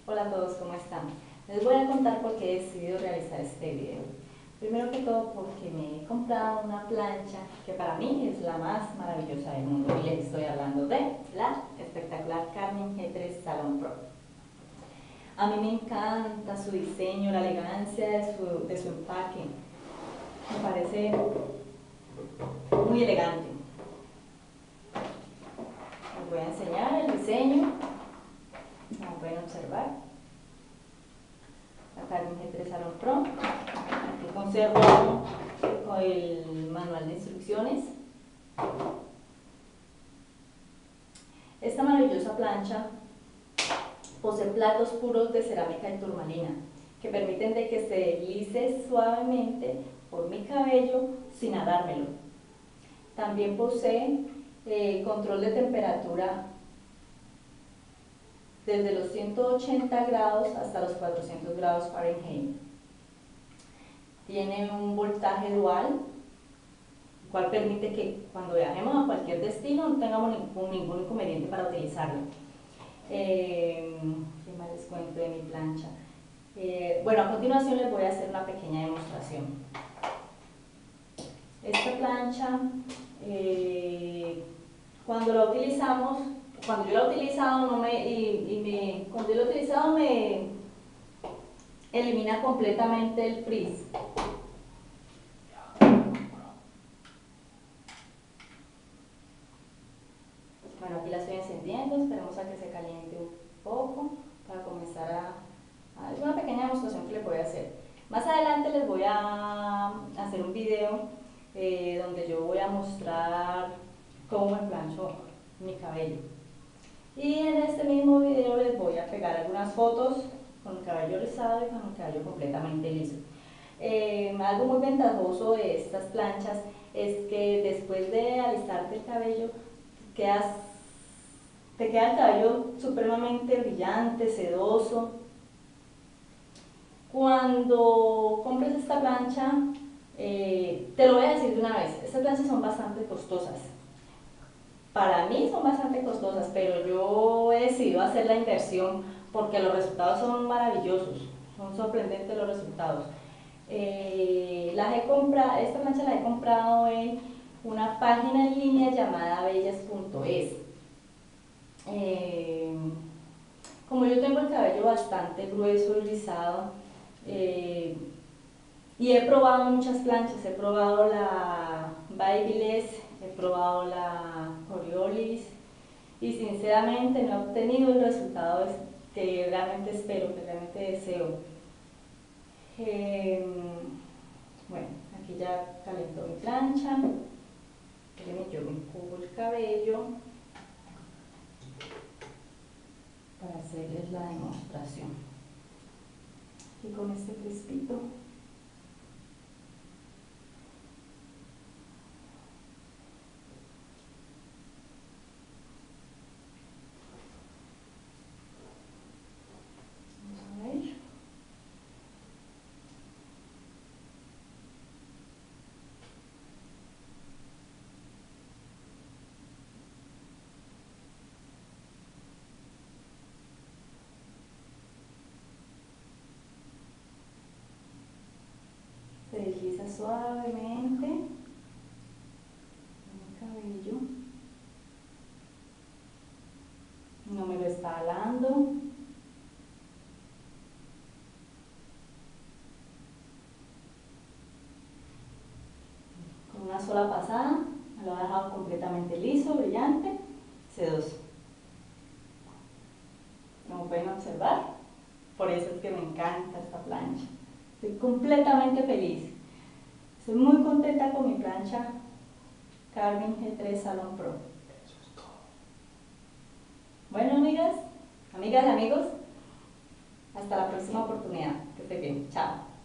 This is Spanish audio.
Hola a todos, ¿cómo están? Les voy a contar por qué he decidido realizar este video. Primero que todo porque me he comprado una plancha que para mí es la más maravillosa del mundo y les estoy hablando de la espectacular Carmen G3 Salon Pro. A mí me encanta su diseño, la elegancia de su empaque. Me parece muy elegante. Les voy a enseñar el diseño, como pueden observar. La Carmen G3 Salon Pro. Aquí conservo el manual de instrucciones. Esta maravillosa plancha posee platos puros de cerámica y turmalina que permiten de que se deslice suavemente por mi cabello sin atármelo. También posee control de temperatura desde los 180 grados hasta los 400 grados Fahrenheit. Tiene un voltaje dual, el cual permite que cuando viajemos a cualquier destino no tengamos ningún inconveniente para utilizarlo. ¿Qué más les cuento de mi plancha? Bueno, a continuación les voy a hacer una pequeña demostración. Esta plancha, cuando yo la he utilizado, me elimina completamente el frizz. Bueno, aquí la estoy encendiendo, esperemos a que se caliente un poco para comenzar a es una pequeña demostración que les voy a hacer. Más adelante les voy a hacer un video donde yo voy a mostrar cómo me plancho mi cabello. Y en este mismo video les voy a pegar algunas fotos con el cabello rizado y con el cabello completamente liso. Algo muy ventajoso de estas planchas es que después de alistarte el cabello te queda el cabello supremamente brillante, sedoso. Cuando compres esta plancha, te lo voy a decir de una vez, estas planchas son bastante costosas. Para mí son bastante costosas, pero yo he decidido hacer la inversión porque los resultados son maravillosos, son sorprendentes los resultados. Esta plancha la he comprado en una página en línea llamada bellas.es. Como yo tengo el cabello bastante grueso y rizado, y he probado muchas planchas, he probado la Babyliss, he probado la Coriolis y sinceramente no he obtenido el resultado que realmente espero, que realmente deseo. Bueno, aquí ya calentó mi plancha. Yo me enjugo el cabello para hacerles la demostración. Y con este crespito se desliza suavemente en el cabello, no me lo está jalando. Con una sola pasada me lo ha dejado completamente liso, brillante, sedoso. Como pueden observar, por eso es que me encanta esta plancha. Estoy completamente feliz. Estoy muy contenta con mi plancha Carmen G3 Salon Pro. Bueno, amigas y amigos, hasta la próxima oportunidad. Que estén bien. Chao.